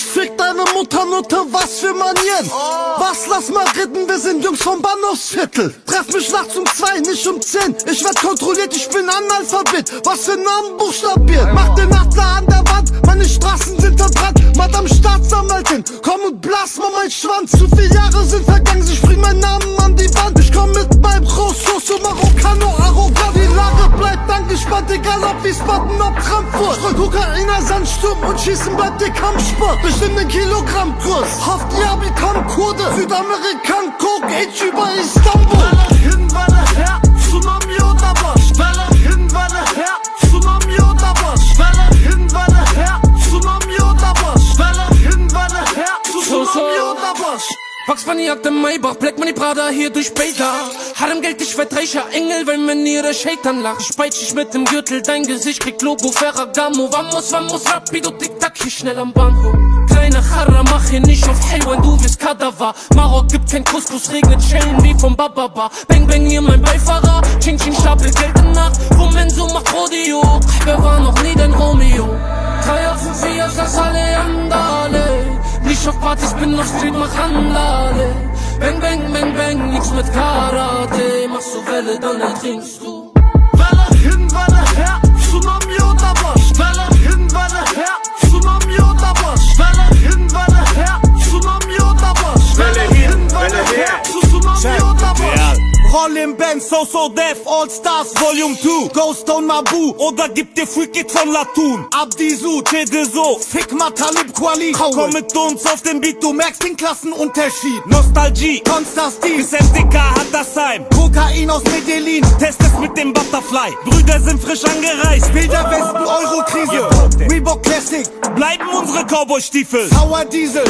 fick deine Mutter, Nutte, was für Manieren. Was, lass mal reden, wir sind Jungs vom Bahnhofsviertel. Treff mich nachts um 2, nicht um 10. Ich werd kontrolliert, ich bin Analphabet. Was für Namen buchstabiert? Mach den Adler an der Wand, meine Straßen sind verbrannt. Madame Staatsanwältin, komm und blass mal meinen Schwanz. Zu viele Jahre sind vergangen, ich bring meinen Namen an die Wand. Ich komm mit meinem Rosso, Marokano, arrogant. Die Lage bleibt angespannt, egal ob Wiesbaden, ob Frankfurt. Streu Kokainer, Sandsturm und Schießen bleibt der Kampfsport. Bestimmt den Kilogrammkurs, Haft Diaby, komm Kurde. Südamerikaner, Coke, Itch über Istanbul. Welle hin, Welle her, Tsunami oder was? Welle hin, Welle her, Tsunami oder was? Welle hin, Welle her, Tsunami oder was? Welle hin, Welle her, Tsunami oder was? Wachs Bunny jagt im Maybach, Black Money Prada hier durch Beta. Harem Geld, ich werd reicher Engel, wenn man ihre Shaitan lacht. Speitsch ich mit dem Gürtel, dein Gesicht kriegt Logo Ferragamo. Vamos, rapido, tic-tac, hier schnell am Bahnhof. Kleine Charra, mach hier nicht auf Hellwan, du bist Kadaver. Marok gibt kein Couscous, regnet Schellen wie vom Bababa. Bang, bang, hier mein Beifahrer, Ching, Ching, stapel Geld in Nacht. Momenso macht Rodeo, wer war noch nie dein Romeo? 3 auf 5, 4, das alle andale. Nicht auf Partys, bin auf Street, mach Handlale. Bang, bang, bang, bang, nix mit Karate. Machst du Welle, dann ertrinkst du. Welle hin, Welle her, Tsunami oder was? Welle hin, Welle her, Tsunami oder was? Welle hin, Welle her, Tsunami oder was? Welle hin, Welle her, Tsunami oder was? Roll im Benz, So Def, All Stars Volume 2, Ghost Town Mabu, oder gib dir Freak It von Latun. Abdisu, Chedeso, Fick mal Talib Kweli. Komm mit uns auf den Beat, du merkst den Klassenunterschied. Nostalgie, Konstantin, bis MDK hat das Heim. Kokain aus Medellin, test es mit dem Butterfly. Brüder sind frisch angereist, Bilder Westen, Euro-Krise. Reebok Classic, bleiben unsere Cowboy-Stiefel. Sauer Diesel,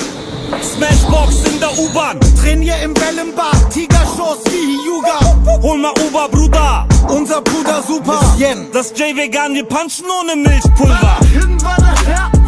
Smashbox in der U-Bahn. Trainier im Wellenbad, Tigerschoss wie Hyuga. Hol mal Uber, Bruder. Unser Bruder super. Das J-Vegan, wir punchen ohne Milchpulver. Welle hin, Welle her,